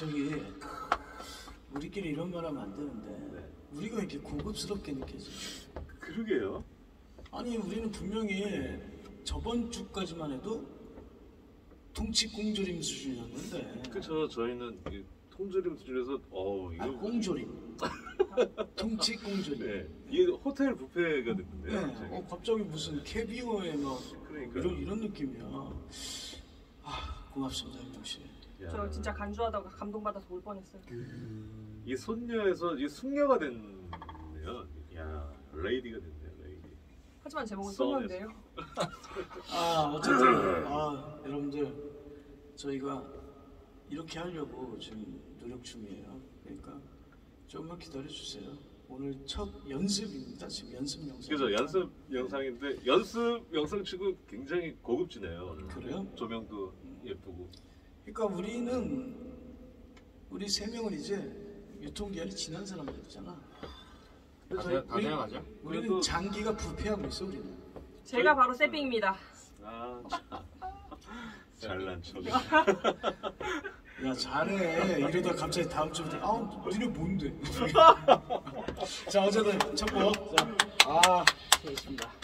저기 우리끼리 이런 말 하면 안 되는데 네. 우리가 이렇게 고급스럽게 느껴지? 그러게요. 아니 우리는 분명히 저번 주까지만 해도 통치 꽁조림 수준이었는데. 그쵸. 저희는 이 통조림 수준에서 이거 아 꽁조림. 통치 꽁조림. 네. 이게 호텔 뷔페가 됐는데. 네. 갑자기 무슨 캐비어에 막 그러니까 이런 느낌이야. 아 고맙습니다 윤정 씨. 저 진짜 간주하다가 감동받아서 울 뻔했어요. 이 손녀에서 이 숙녀가 됐네요. 야 레이디가 됐네요. 레이디. 하지만 제목은 썸에서. 소녀인데요. 어쨌든 여러분들 저희가 이렇게 하려고 지금 노력 중이에요. 그러니까 조금만 기다려 주세요. 오늘 첫 연습입니다. 지금 연습 영상. 그래서 연습 영상인데 연습 영상 치고 굉장히 고급지네요. 그래요? 조명도 예쁘고. 그러니까 우리 세 명은 이제 유통기한이 지난 사람들이잖아. 다 돼가죠? 우리는 그래도- 장기가 부패하고 있어 우리는. 제가 바로 세빙입니다. 아 잘난 척. 야 잘해. 이러다 갑자기 다음 주부터 니네 뭔데? 자 어쨌든 첫 곡. 자, 수고했습니다.